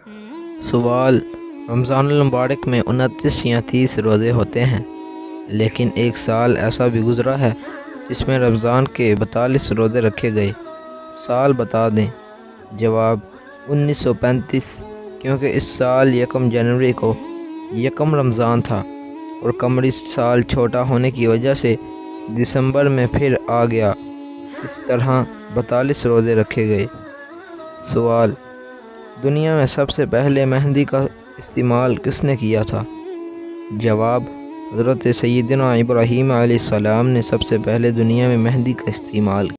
सवाल, रमज़ानुल मुबारक में 29 या 30 रोज़े होते हैं, लेकिन एक साल ऐसा भी गुज़रा है जिसमें रमज़ान के 42 रोज़े रखे गए। साल बता दें। जवाब 1935, क्योंकि इस साल 1 जनवरी को 1 रमज़ान था और कमरी साल छोटा होने की वजह से दिसंबर में फिर आ गया। इस तरह 42 रोज़े रखे गए। सवाल, दुनिया में सबसे पहले मेहंदी का इस्तेमाल किसने किया था? जवाब, हज़रत सय्यदना इब्राहीम अलैहिस्सलाम ने सबसे पहले दुनिया में मेहंदी का इस्तेमाल